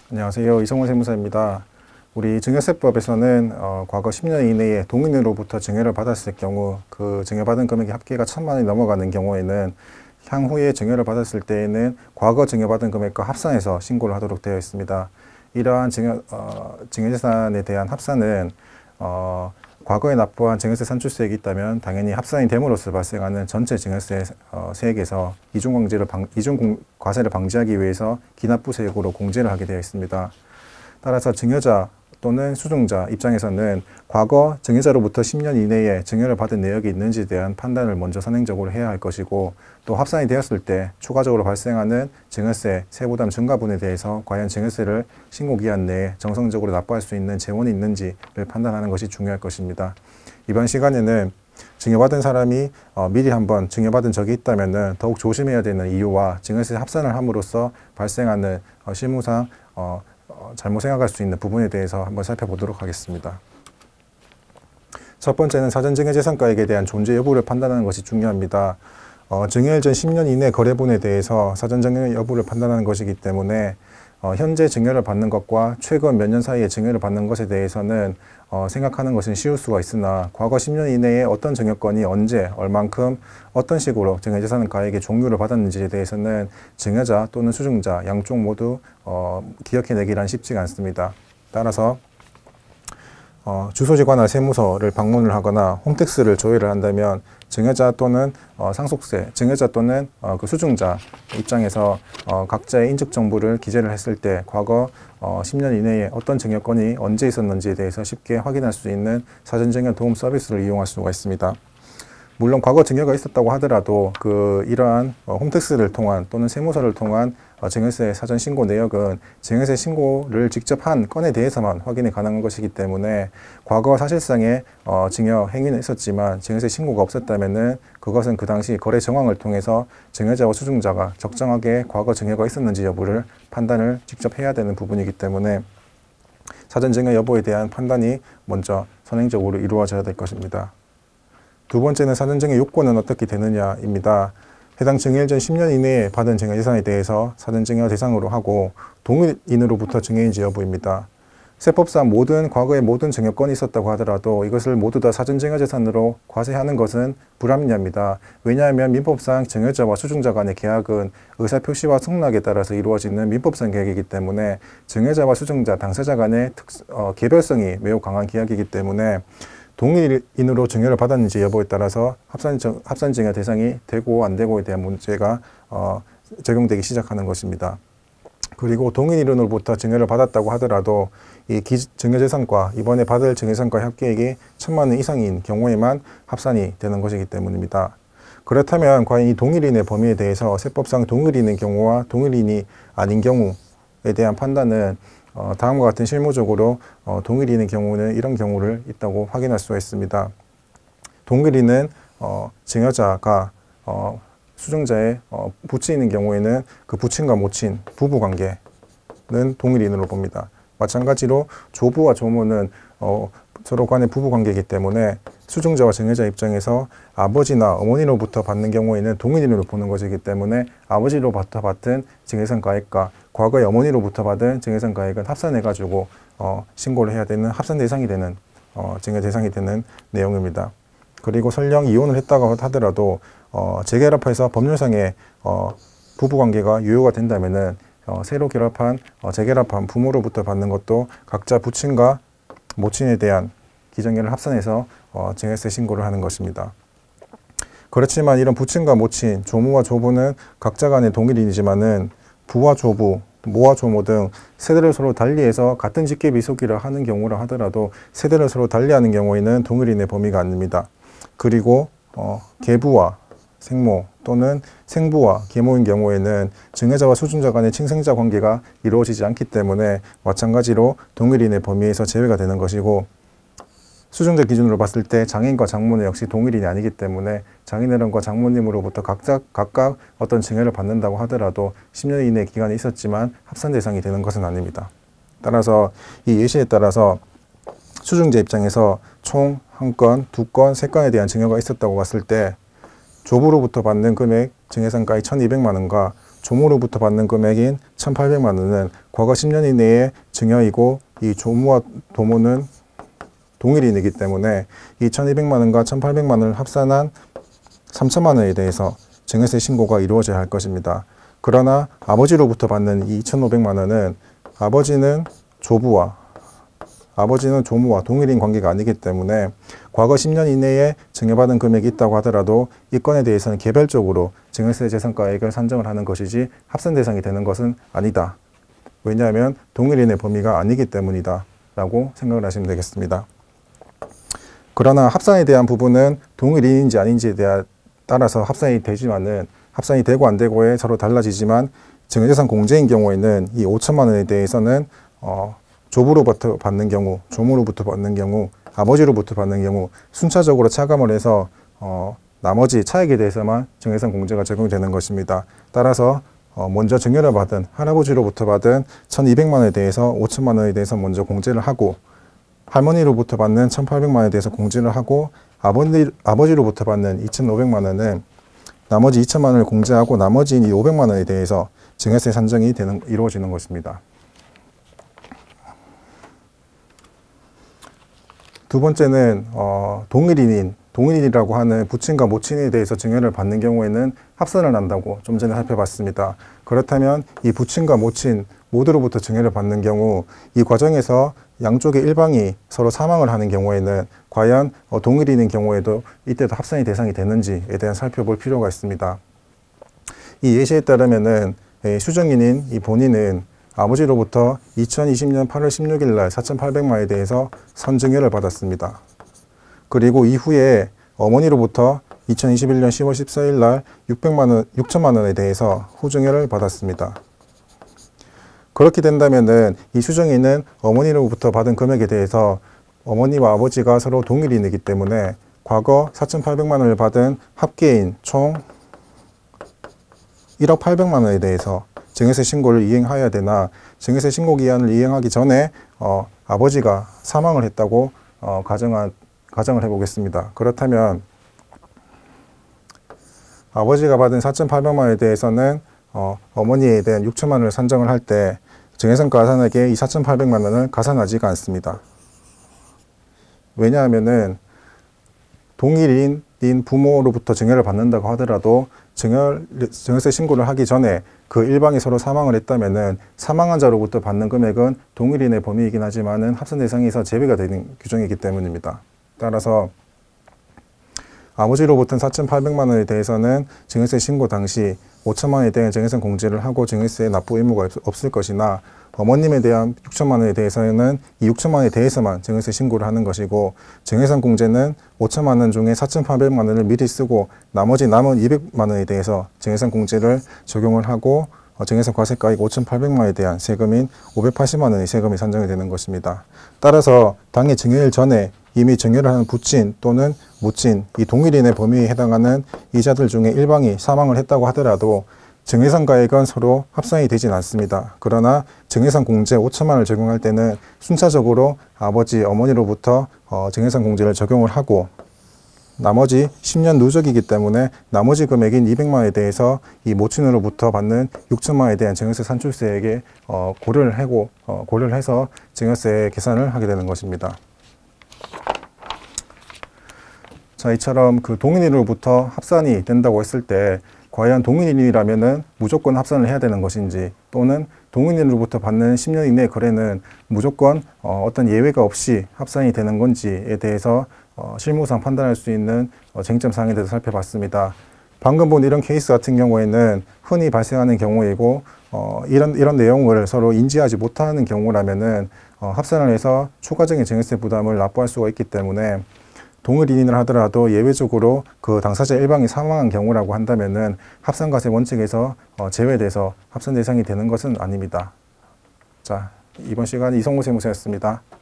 안녕하세요. 이성훈 세무사입니다. 우리 증여세법에서는 과거 10년 이내에 동인으로부터 증여를 받았을 경우 그 증여받은 금액의 합계가 1,000만 원이 넘어가는 경우에는 향후에 증여를 받았을 때에는 과거 증여받은 금액과 합산해서 신고를 하도록 되어 있습니다. 이러한 증여재산에 대한 합산은 과거에 납부한 증여세 산출세액이 있다면 당연히 합산이 됨으로써 발생하는 전체 증여세 세액에서 이중과세를 방지하기 위해서 기납부세액으로 공제를 하게 되어 있습니다. 따라서 증여자 또는 수증자 입장에서는 과거 증여자로부터 10년 이내에 증여를 받은 내역이 있는지에 대한 판단을 먼저 선행적으로 해야 할 것이고, 또 합산이 되었을 때 추가적으로 발생하는 증여세 세부담 증가분에 대해서 과연 증여세를 신고기한 내에 정상적으로 납부할 수 있는 재원이 있는지를 판단하는 것이 중요할 것입니다. 이번 시간에는 증여받은 사람이 미리 한번 증여받은 적이 있다면 더욱 조심해야 되는 이유와 증여세 합산을 함으로써 발생하는 실무상 잘못 생각할 수 있는 부분에 대해서 한번 살펴보도록 하겠습니다. 첫 번째는 사전증여재산가액에 대한 존재 여부를 판단하는 것이 중요합니다. 증여일 전 10년 이내 거래분에 대해서 사전증여 여부를 판단하는 것이기 때문에 현재 증여를 받는 것과 최근 몇 년 사이에 증여를 받는 것에 대해서는 생각하는 것은 쉬울 수가 있으나, 과거 10년 이내에 어떤 증여권이 언제, 얼만큼, 어떤 식으로 증여재산가액의 종류를 받았는지에 대해서는 증여자 또는 수증자 양쪽 모두 기억해내기란 쉽지가 않습니다. 따라서 주소지 관할 세무서를 방문을 하거나 홈택스를 조회를 한다면 증여자 또는 상속세, 증여자 또는 그 수증자 입장에서 각자의 인적 정보를 기재를 했을 때 과거 10년 이내에 어떤 증여권이 언제 있었는지에 대해서 쉽게 확인할 수 있는 사전증여 도움 서비스를 이용할 수가 있습니다. 물론 과거 증여가 있었다고 하더라도 이러한 홈택스를 통한 또는 세무서를 통한 증여세 사전 신고 내역은 증여세 신고를 직접 한 건에 대해서만 확인이 가능한 것이기 때문에, 과거 사실상의 증여 행위는 있었지만 증여세 신고가 없었다면은 그것은 그 당시 거래 정황을 통해서 증여자와 수증자가 적정하게 과거 증여가 있었는지 여부를 판단을 직접 해야 되는 부분이기 때문에 사전 증여 여부에 대한 판단이 먼저 선행적으로 이루어져야 될 것입니다. 두 번째는 사전증여 요건은 어떻게 되느냐입니다. 해당 증여일 전 10년 이내에 받은 증여재산에 대해서 사전증여 대상으로 하고 동일인으로부터 증여인지 여부입니다. 세법상 과거에 모든 증여권이 있었다고 하더라도 이것을 모두 다 사전증여재산으로 과세하는 것은 불합리합니다. 왜냐하면 민법상 증여자와 수증자 간의 계약은 의사표시와 승낙에 따라서 이루어지는 민법상 계약이기 때문에 증여자와 수증자, 당사자 간의 개별성이 매우 강한 계약이기 때문에 동일인으로 증여를 받았는지 여부에 따라서 합산증여 대상이 되고 안 되고에 대한 문제가 적용되기 시작하는 것입니다. 그리고 동일인으로부터 증여를 받았다고 하더라도 이 증여재산과 이번에 받을 증여재산과 합계액이 1,000만 원 이상인 경우에만 합산이 되는 것이기 때문입니다. 그렇다면 과연 이 동일인의 범위에 대해서 세법상 동일인인 경우와 동일인이 아닌 경우에 대한 판단은 다음과 같은 실무적으로 동일인의 경우는 이런 경우를 있다고 확인할 수가 있습니다. 동일인은 증여자가 수증자의 부친인 경우에는 그 부친과 모친, 부부관계는 동일인으로 봅니다. 마찬가지로 조부와 조모는 서로 간의 부부관계이기 때문에 수증자와 증여자 입장에서 아버지나 어머니로부터 받는 경우에는 동일인으로 보는 것이기 때문에 아버지로부터 받은 증여재산가액과 과거에 어머니로부터 받은 증여재산가액은 합산해가지고 신고를 해야 되는 합산 대상이 되는 증여 대상이 되는 내용입니다. 그리고 설령 이혼을 했다고 하더라도 재결합해서 법률상의 부부관계가 유효가 된다면은 새로 재결합한 부모로부터 받는 것도 각자 부친과 모친에 대한 기정계를 합산해서 증여세 신고를 하는 것입니다. 그렇지만 이런 부친과 모친, 조모와 조부는 각자 간의 동일인이지만은 부와 조부, 모와 조모 등 세대를 서로 달리해서 같은 직계비 속기를 하는 경우라 하더라도 세대를 서로 달리하는 경우에는 동일인의 범위가 아닙니다. 그리고 계부와 생모 또는 생부와 계모인 경우에는 증여자와 수증자 간의 친생자 관계가 이루어지지 않기 때문에 마찬가지로 동일인의 범위에서 제외가 되는 것이고, 수증자 기준으로 봤을 때 장인과 장모는 역시 동일인이 아니기 때문에 장인어른과 장모님으로부터 각각 어떤 증여를 받는다고 하더라도 10년 이내 기간이 있었지만 합산 대상이 되는 것은 아닙니다. 따라서 이 예시에 따라서 수증자 입장에서 총 1건, 2건, 3건에 대한 증여가 있었다고 봤을 때 조부로부터 받는 금액 증여상가액 1,200만 원과 조모로부터 받는 금액인 1,800만 원은 과거 10년 이내의 증여이고 이 조모와 도모는 동일인이기 때문에 이 1,200만 원과 1,800만 원을 합산한 3,000만 원에 대해서 증여세 신고가 이루어져야 할 것입니다. 그러나 아버지로부터 받는 이 2,500만 원은 아버지는 조모와 동일인 관계가 아니기 때문에 과거 10년 이내에 증여받은 금액이 있다고 하더라도 이 건에 대해서는 개별적으로 증여세 재산가액을 산정을 하는 것이지 합산 대상이 되는 것은 아니다. 왜냐하면 동일인의 범위가 아니기 때문이다 라고 생각을 하시면 되겠습니다. 그러나 합산에 대한 부분은 동일인인지 아닌지에 따라서 합산이 되지만은 합산이 되고 안 되고에 서로 달라지지만 증여재산 공제인 경우에는 이 5천만 원에 대해서는 조부로부터 받는 경우, 조모로부터 받는 경우, 아버지로부터 받는 경우 순차적으로 차감을 해서 나머지 차액에 대해서만 증여재산 공제가 적용이 되는 것입니다. 따라서 먼저 증여를 받은 할아버지로부터 받은 1,200만 원에 대해서 5천만 원에 대해서 먼저 공제를 하고 할머니로부터 받는 1,800만 원에 대해서 공제를 하고 아버지로부터 받는 2,500만 원은 나머지 2천만 원을 공제하고 나머지인 이 500만 원에 대해서 증여세 산정이 이루어지는 것입니다. 두 번째는 동일인이라고 하는 부친과 모친에 대해서 증여를 받는 경우에는 합산을 한다고 좀 전에 살펴봤습니다. 그렇다면 이 부친과 모친 모두로부터 증여를 받는 경우 이 과정에서 양쪽의 일방이 서로 사망을 하는 경우에는 과연 동일인인 경우에도 이때도 합산이 대상이 되는지에 대한 살펴볼 필요가 있습니다. 이 예시에 따르면은 수정인인 이 본인은 아버지로부터 2020년 8월 16일 날 4,800만 원에 대해서 선증여를 받았습니다. 그리고 이후에 어머니로부터 2021년 10월 14일 날 6천만 원에 대해서 후증여를 받았습니다. 그렇게 된다면은 이 수정인은 어머니로부터 받은 금액에 대해서 어머니와 아버지가 서로 동일인이기 때문에 과거 4,800만 원을 받은 합계인 총 1억 800만 원에 대해서 증여세 신고를 이행해야 되나, 증여세 신고 기한을 이행하기 전에 아버지가 사망을 했다고 가정을 해보겠습니다. 그렇다면 아버지가 받은 4,800만 원에 대해서는 어머니에 대한 6천만 원을 산정을 할 때 증여상가 가산액에 이 4,800만 원을 가산하지가 않습니다. 왜냐하면은 동일인 부모로부터 증여를 받는다고 하더라도 증여세 신고를 하기 전에 그 일방이 서로 사망을 했다면은 사망한 자로부터 받는 금액은 동일인의 범위이긴 하지만은 합산 대상에서 제외가 되는 규정이기 때문입니다. 따라서 아버지로부터는 4,800만 원에 대해서는 증여세 신고 당시 5천만 원에 대한 증여세 공제를 하고 증여세 납부 의무가 없을 것이나 어머님에 대한 6천만 원에 대해서는 이 6천만 원에 대해서만 증여세 신고를 하는 것이고 증여세 공제는 5천만 원 중에 4,800만 원을 미리 쓰고 나머지 남은 200만 원에 대해서 증여세 공제를 적용을 하고 증여세 과세가액 5,800만 원에 대한 세금인 580만 원의 세금이 산정이 되는 것입니다. 따라서 당해 증여일 전에 이미 증여를 하는 부친 또는 모친 이 동일인의 범위에 해당하는 이자들 중에 일방이 사망을 했다고 하더라도 증여상가액은 서로 합산이 되진 않습니다. 그러나 증여상 공제 5천만 원을 적용할 때는 순차적으로 아버지, 어머니로부터 증여상 공제를 적용을 하고 나머지 10년 누적이기 때문에 나머지 금액인 200만 원에 대해서 이 모친으로부터 받는 6천만 원에 대한 증여세 산출세액에 고려를 해서 증여세 계산을 하게 되는 것입니다. 자, 이처럼 그 동일인으로부터 합산이 된다고 했을 때 과연 동일인이라면은 무조건 합산을 해야 되는 것인지 또는 동일인으로부터 받는 10년 이내 거래는 무조건 어떤 예외가 없이 합산이 되는 건지에 대해서 실무상 판단할 수 있는 쟁점 사항에 대해서 살펴봤습니다. 방금 본 이런 케이스 같은 경우에는 흔히 발생하는 경우이고 이런 내용을 서로 인지하지 못하는 경우라면은 합산을 해서 추가적인 증여세 부담을 납부할 수가 있기 때문에 동일인을 하더라도 예외적으로 그 당사자 일방이 사망한 경우라고 한다면은 합산과세 원칙에서 제외돼서 합산 대상이 되는 것은 아닙니다. 자, 이번 시간은 이성우 세무사였습니다.